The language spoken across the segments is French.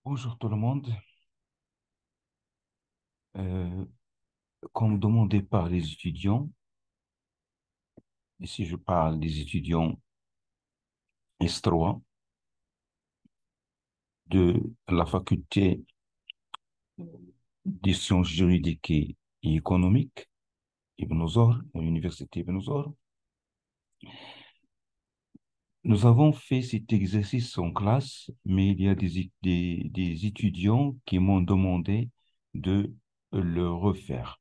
Bonjour tout le monde. Euh, Comme demandé par les étudiants, ici je parle des étudiants S3 de la faculté des sciences juridiques et économiques, Ibn Zor, à l'université Ibn Zor. Nous avons fait cet exercice en classe, mais il y a des étudiants qui m'ont demandé de le refaire.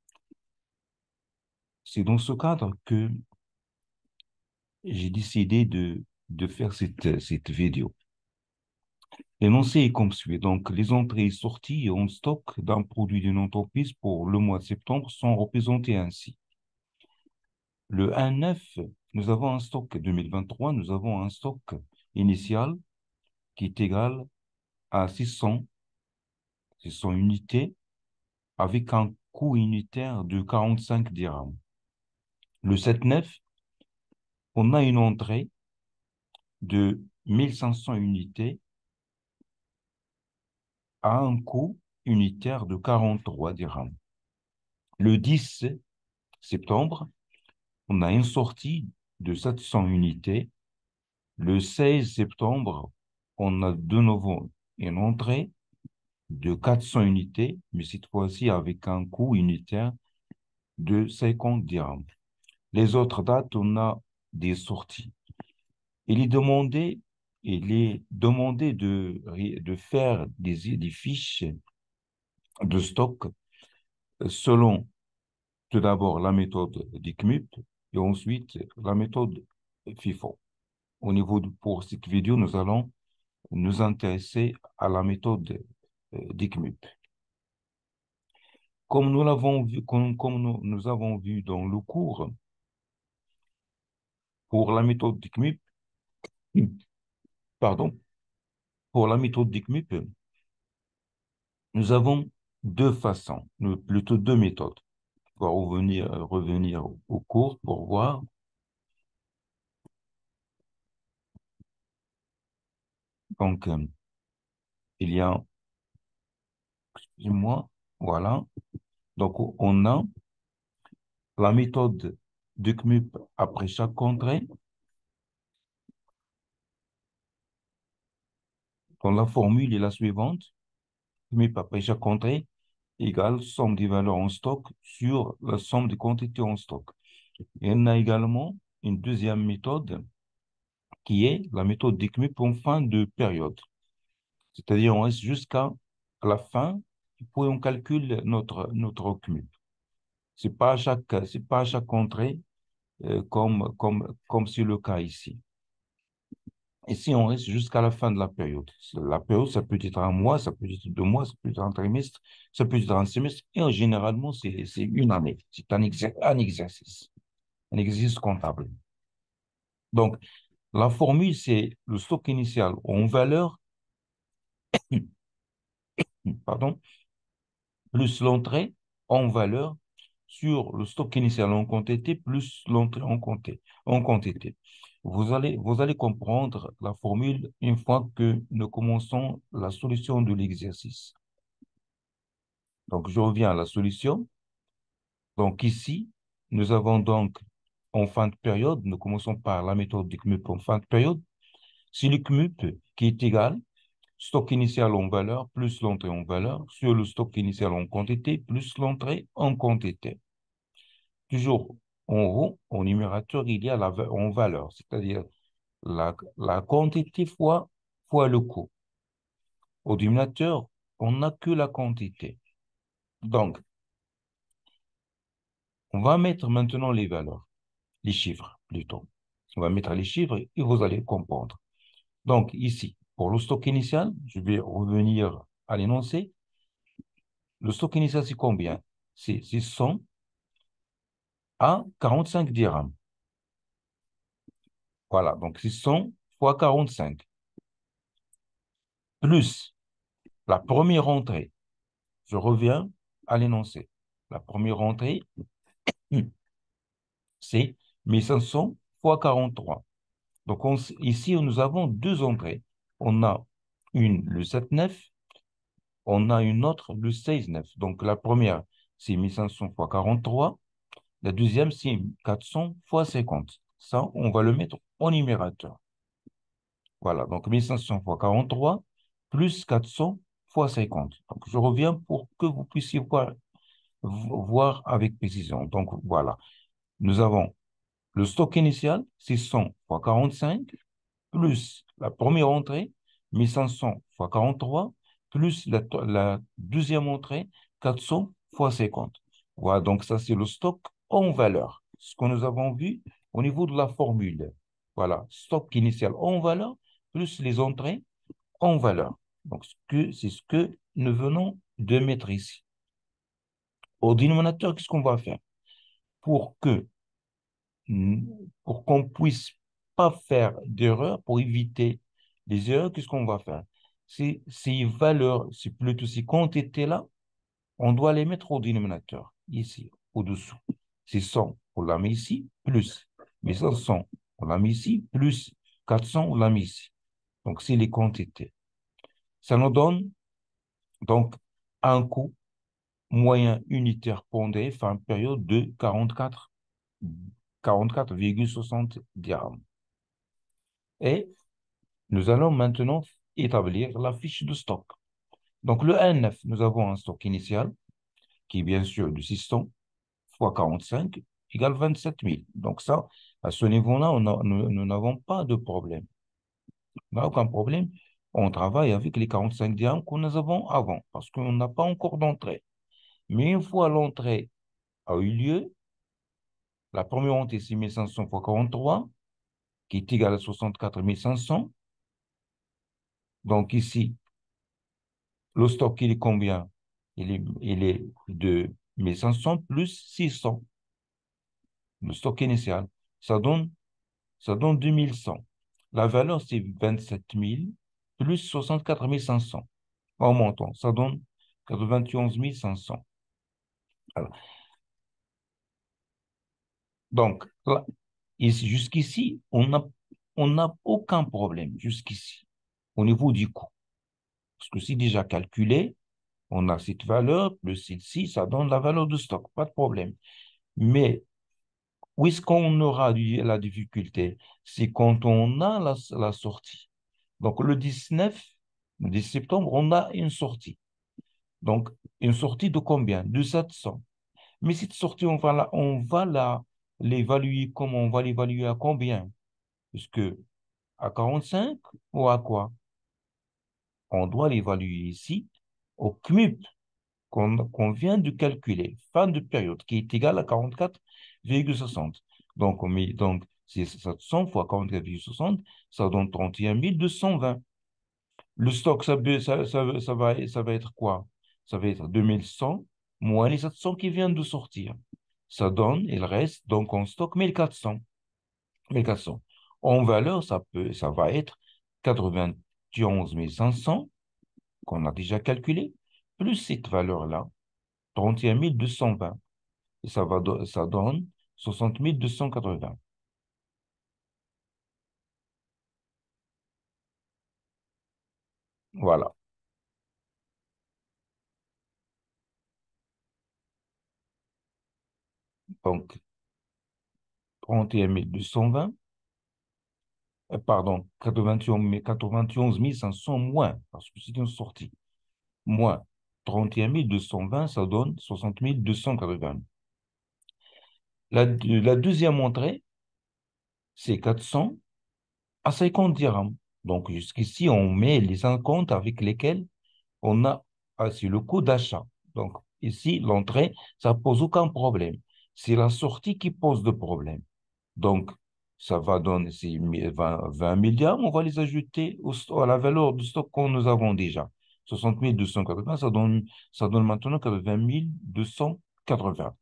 C'est dans ce cadre que j'ai décidé de faire cette vidéo. L'énoncé est comme suit. Donc, les entrées et sorties en stock d'un produit d'une entreprise pour le mois de septembre sont représentées ainsi. Le 1,9, nous avons un stock 2023, nous avons un stock initial qui est égal à 600 unités avec un coût unitaire de 45 dirhams. Le 7,9, on a une entrée de 1500 unités à un coût unitaire de 43 dirhams. Le 10 septembre, on a une sortie de 700 unités. Le 16 septembre, on a de nouveau une entrée de 400 unités, mais cette fois-ci avec un coût unitaire de 50 dirhams. Les autres dates, on a des sorties. Il est demandé, il est demandé de faire des fiches de stock selon tout d'abord la méthode d'ICMUP et ensuite la méthode FIFO. Pour cette vidéo, nous allons nous intéresser à la méthode d'ICMUP. Comme nous l'avons vu, comme nous avons vu dans le cours, pour la méthode d'ICMUP, pardon, pour la méthode d'ICMUP, nous avons deux façons, plutôt deux méthodes. On va revenir au cours pour voir. Donc, il y a, excusez-moi, voilà. Donc, on a la méthode de CMUP après chaque entrée. Donc, la formule est la suivante. CMUP après chaque entrée égale somme des valeurs en stock sur la somme des quantités en stock. Et on a également une deuxième méthode qui est la méthode de CMUP en fin de période. C'est-à-dire, on reste jusqu'à la fin, et puis on calcule notre CMUP. C'est pas à chaque entrée comme c'est le cas ici. Et si on reste jusqu'à la fin de la période, la période, ça peut être un mois, ça peut être 2 mois, ça peut être un trimestre, ça peut être un semestre, et généralement, c'est une année. C'est un exercice comptable. Donc, la formule, c'est le stock initial en valeur, pardon, plus l'entrée en valeur sur le stock initial en quantité plus l'entrée en quantité. Vous allez comprendre la formule une fois que nous commençons la solution de l'exercice. Donc, je reviens à la solution. Donc, ici, nous avons donc en fin de période, nous commençons par la méthode du CMUP en fin de période. C'est le CMUP qui est égal stock initial en valeur plus l'entrée en valeur sur le stock initial en quantité plus l'entrée en quantité. Toujours en haut, au numérateur, il y a en valeur, c'est-à-dire la quantité fois le coût. Au dénominateur, on n'a que la quantité. Donc, on va mettre maintenant les valeurs, les chiffres plutôt. On va mettre les chiffres et vous allez comprendre. Donc, ici, pour le stock initial, je vais revenir à l'énoncé. Le stock initial, c'est combien? C'est 100 à 45 dirhams. Voilà, donc c'est 100 fois 45. Plus la première entrée. Je reviens à l'énoncé. La première entrée, c'est 1500 fois 43. Donc ici, nous avons deux entrées. On a une le 7,9, on a une autre le 16,9. Donc la première, c'est 1500 fois 43. La deuxième, c'est 400 fois 50. Ça, on va le mettre au numérateur. Voilà, donc 1500 fois 43 plus 400 fois 50. Donc je reviens pour que vous puissiez voir avec précision. Donc voilà, nous avons le stock initial, c'est 100 fois 45, plus la première entrée, 1500 fois 43, plus la deuxième entrée, 400 fois 50. Voilà, donc ça, c'est le stock en valeur. Ce que nous avons vu au niveau de la formule. Voilà, stock initial en valeur, plus les entrées en valeur. Donc, c'est ce que nous venons de mettre ici. Au dénominateur, qu'est-ce qu'on va faire? Pour que Mm, pour qu'on puisse pas faire d'erreur, pour éviter les erreurs, qu'est-ce qu'on va faire? Ces valeurs, c'est plutôt ces quantités-là, on doit les mettre au dénominateur, ici, au-dessous. C'est 100, on l'a mis ici, plus 1500, on l'a mis ici, plus 400, on l'a mis ici. Donc, c'est les quantités. Ça nous donne donc un coût moyen unitaire pondéré fin période de 44,60 dirhams. Et nous allons maintenant établir la fiche de stock. Donc, le N9, nous avons un stock initial qui est bien sûr de 600 fois 45 égale 27 000. Donc, ça, à ce niveau-là, nous n'avons pas de problème. On n'a aucun problème. On travaille avec les 45 dirhams que nous avons avant parce qu'on n'a pas encore d'entrée. Mais une fois l'entrée a eu lieu, la première entrée, c'est 1500 fois 43 qui est égal à 64 500. Donc, ici, le stock, il est combien? Il est de 1500 plus 600. Le stock initial. Ça donne, ça donne 2100. La valeur, c'est 27 000 plus 64 500. En montant, ça donne 91 500. Voilà. Donc, là, jusqu'ici, on n'a aucun problème jusqu'ici au niveau du coût. Parce que c'est déjà calculé, on a cette valeur, plus celle-ci, ça donne la valeur de stock, pas de problème. Mais où est-ce qu'on aura la difficulté? C'est quand on a la sortie. Donc, le 10 septembre, on a une sortie. Donc, une sortie de combien? De 700. Mais cette sortie, l'évaluer comment? On va l'évaluer à combien? Puisque à 45 ou à quoi? On doit l'évaluer ici au CMUP qu'on vient de calculer, fin de période, qui est égal à 44,60. Donc, donc, c'est 700 fois 44,60, ça donne 31 220. Le stock, ça va être quoi? Ça va être 2100 moins les 700 qui viennent de sortir. Ça donne, il reste donc en stock 1400. 1400. En valeur, ça va être 91 500 qu'on a déjà calculé, plus cette valeur-là, 31 220. Et ça donne 60 280. Voilà. Donc, 31 220, pardon, 91 500 moins, parce que c'est une sortie, moins 31 220, ça donne 60 280. La deuxième entrée, c'est 400 à 50 dirhams. Donc, jusqu'ici, on met les 50 avec lesquels on a c'est le coût d'achat. Donc, ici, l'entrée, ça pose aucun problème. C'est la sortie qui pose de problème. Donc, ça va donner ces 20 milliards, on va les ajouter à la valeur de stock que nous avons déjà. 60 280, ça donne maintenant 20 280.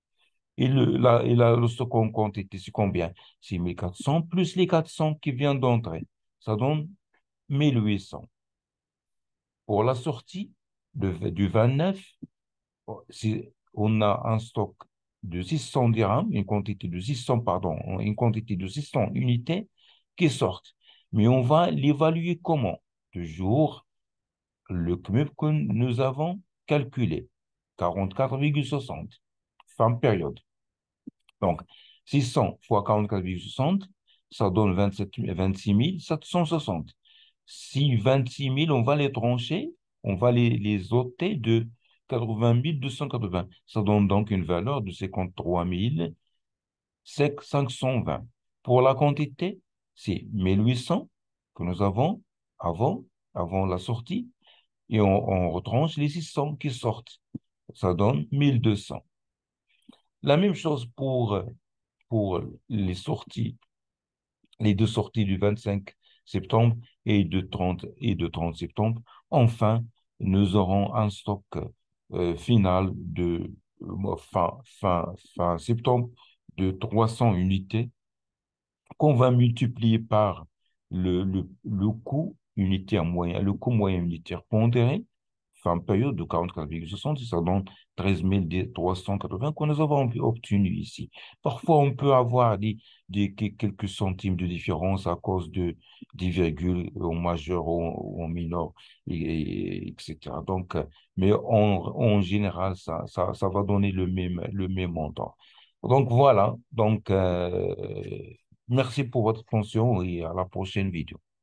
Le stock en quantité, c'est combien? C'est 1400 plus les 400 qui viennent d'entrer. Ça donne 1800. Pour la sortie du 29, si on a un stock de 600 dirhams, une quantité de 600, pardon, une quantité de 600 unités qui sortent. Mais on va l'évaluer comment? Toujours le cumul que nous avons calculé, 44,60, fin période. Donc, 600 fois 44,60, ça donne 26 760. Si 26 000, on va les trancher, on va les ôter de 80 280. Ça donne donc une valeur de 53 520. Pour la quantité, c'est 1800 que nous avons avant, avant la sortie, et on retranche les 600 qui sortent. Ça donne 1200. La même chose pour les deux sorties du 25 septembre et de 30 septembre. Enfin, nous aurons un stock final de fin septembre de 300 unités qu'on va multiplier par le coût unitaire moyen, le coût moyen unitaire pondéré, fin période de 44,60, ça donne 13 380 que nous avons obtenu ici. Parfois, on peut avoir quelques centimes de différence à cause de des virgules au majeur ou au mineur, etc. Donc, mais en général, ça va donner le même montant. Donc voilà, merci pour votre attention et à la prochaine vidéo.